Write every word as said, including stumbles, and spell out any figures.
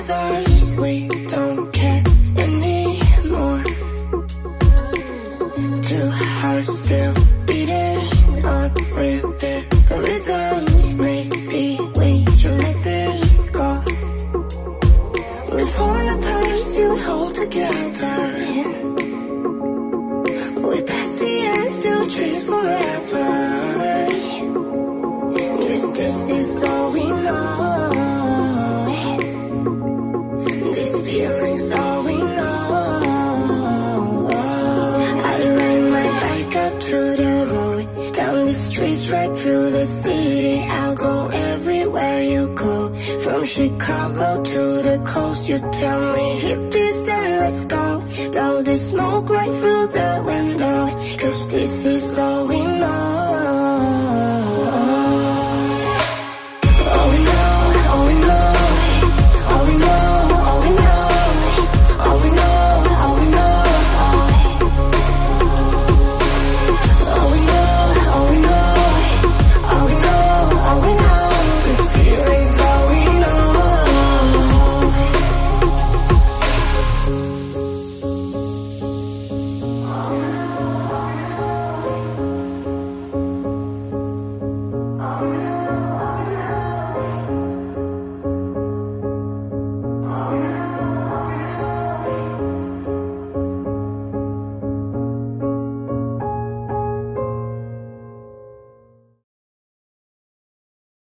others. We don't care anymore. Two hearts still beating on with different rhythms. Maybe we should let this go. We've fallen apart to hold together. We passed the end, still trees forever. Yes, this is all we know. This feeling's all we know. I ride my bike up to the road, down the streets, right through the city. I'll go everywhere you go, from Chicago to the coast. You tell me hit this and let's go. Blow the smoke right through the window, 'cause this is all we know.